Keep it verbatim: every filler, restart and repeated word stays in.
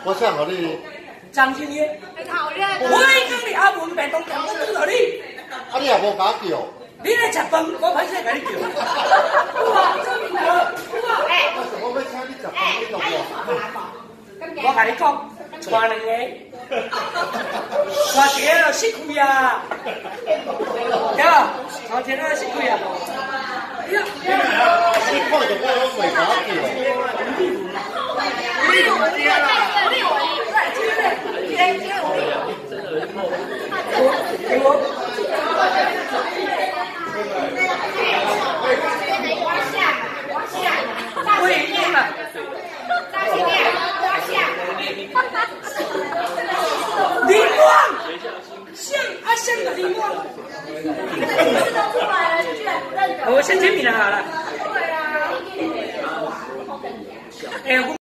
我想和你。 张青叶， 讨厌。 我已经你阿文白东讲我拄到你。 啊，你也无甲叫。 你来食饭，我歹势甲你叫。哇，这么好，哇，哎。 我要请你食饭，你就我。 我甲你讲，带两个，带一个就失气啊，对吧？带一个就失气啊。 你看着我拢袂甲叫。 林光，像啊像的林光， 字都出来了，你居然不认得？ 我先签名了好了。 对啊。 哎。